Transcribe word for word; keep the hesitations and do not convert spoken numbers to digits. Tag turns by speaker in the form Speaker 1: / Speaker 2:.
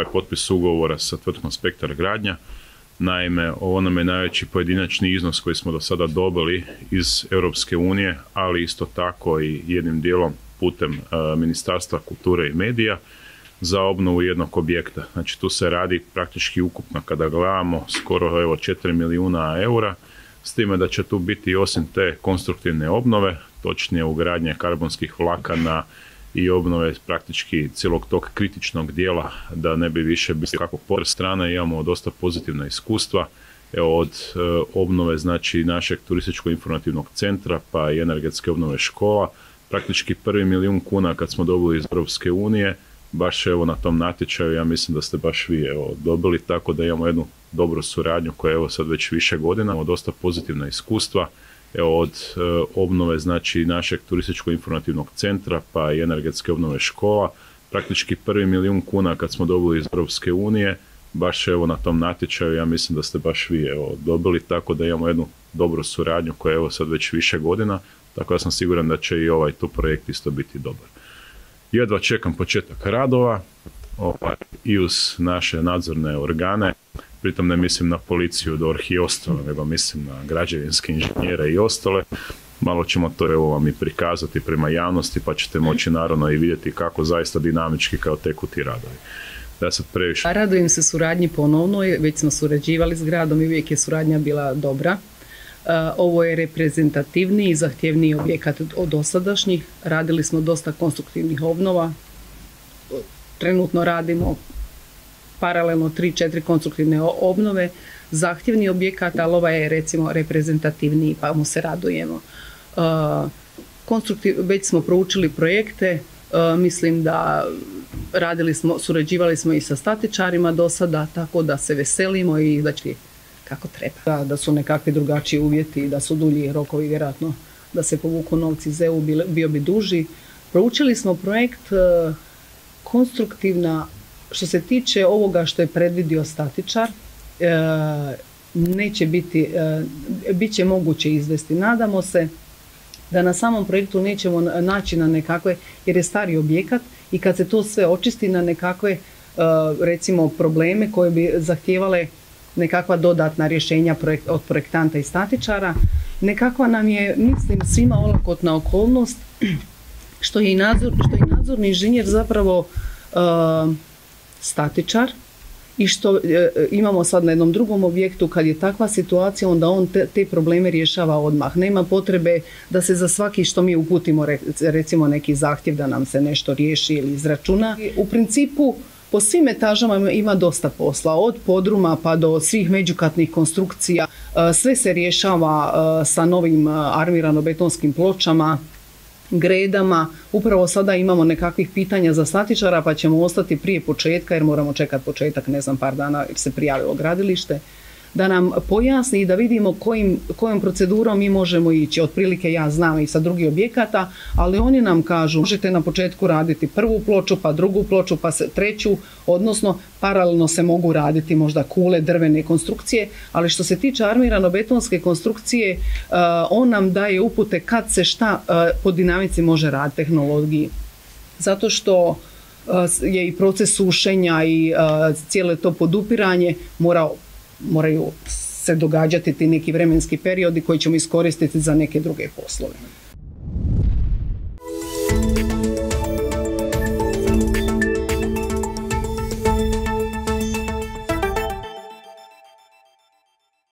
Speaker 1: potpis ugovora sa tvrtkom Spektar gradnja. Naime, ovo nam je najveći pojedinačni iznos koji smo do sada dobili iz Europske unije, ali isto tako i jednim dijelom putem uh, Ministarstva kulture i medija za obnovu jednog objekta. Znači tu se radi praktički ukupno kada gledamo skoro evo četiri milijuna eura, s time da će tu biti osim te konstruktivne obnove, točnije ugradnje karbonskih vlakana i obnove praktički cijelog tog kritičnog dijela, da ne bi više bilo kako po strane. Imamo dosta pozitivna iskustva, evo od e, obnove znači našeg turističko-informativnog centra pa i energetske obnove škola, praktički prvi milijun kuna kad smo dobili iz Europske unije, baš evo na tom natječaju, ja mislim da ste baš vi evo dobili, tako da imamo jednu dobru suradnju koja je evo sad već više godina, imamo dosta pozitivna iskustva. Evo od e, obnove znači našeg turističko-informativnog centra pa i energetske obnove škola, praktički prvi milijun kuna kad smo dobili iz Europske unije, baš evo na tom natječaju, ja mislim da ste baš vi evo dobili, tako da imamo jednu dobru suradnju koja je evo sad već više godina, tako da sam siguran da će i ovaj tu projekt isto biti dobar. Jedva čekam početak radova ovaj, i uz naše nadzorne organe. Pritom ne mislim na policiju, D O R H i ostalo, nego mislim na građevinske inženjere i ostale. Malo ćemo to evo vam i prikazati prema javnosti, pa ćete moći naravno i vidjeti kako zaista dinamički kao teku ti radovi. Da sad previše.
Speaker 2: Radujem se suradnji ponovno, već smo surađivali s gradom i uvijek je suradnja bila dobra. Ovo je reprezentativniji i zahtjevniji objekat od dosadašnjih. Radili smo dosta konstruktivnih obnova. Trenutno radimo paralelno tri četiri konstruktivne obnove, zahtjevni objekat, ali ovaj je recimo reprezentativniji pa mu se radujemo. Konstruktiv, već smo proučili projekte, mislim da radili smo, surađivali smo i sa statičarima do sada, tako da se veselimo i da će kako treba. Da, da su nekakvi drugačiji uvjeti, da su dulji rokovi vjerojatno, da se povuku novci iz E U, bio bi duži. Proučili smo projekt konstruktivna. Što se tiče ovoga što je predvidio statičar, e, neće biti, e, bit će moguće izvesti. Nadamo se da na samom projektu nećemo naći na nekakve, jer je stari objekat i kad se to sve očisti na nekakve, e, recimo, probleme koje bi zahtijevale nekakva dodatna rješenja projekt, od projektanta i statičara. Nekakva nam je, mislim, svima olakotna okolnost, što je i, nadzor, što je i nadzorni inženjer zapravo e, statičar i što e, imamo sad na jednom drugom objektu, kad je takva situacija, onda on te, te probleme rješava odmah. Nema potrebe da se za svaki što mi uputimo, recimo neki zahtjev da nam se nešto riješi ili izračuna. U principu po svim etažama ima dosta posla, od podruma pa do svih međukatnih konstrukcija. E, sve se rješava e, sa novim armirano-betonskim pločama, gredama. Upravo sada imamo nekakvih pitanja za statičara, pa ćemo ostati prije početka, jer moramo čekati početak, ne znam, par dana jer se prijavilo gradilište, da nam pojasni i da vidimo kojim, kojom procedurom mi možemo ići. Otprilike ja znam i sa drugih objekata, ali oni nam kažu možete na početku raditi prvu ploču, pa drugu ploču, pa se treću, odnosno paralelno se mogu raditi možda kule, drvene konstrukcije, ali što se tiče armirano-betonske konstrukcije, uh, on nam daje upute kad se šta uh, po dinamici može raditi, tehnologiji. Zato što uh, je i proces sušenja i uh, cijelo to podupiranje mora moraju se događati ti neki vremenski periodi koji ćemo iskoristiti za neke druge poslove.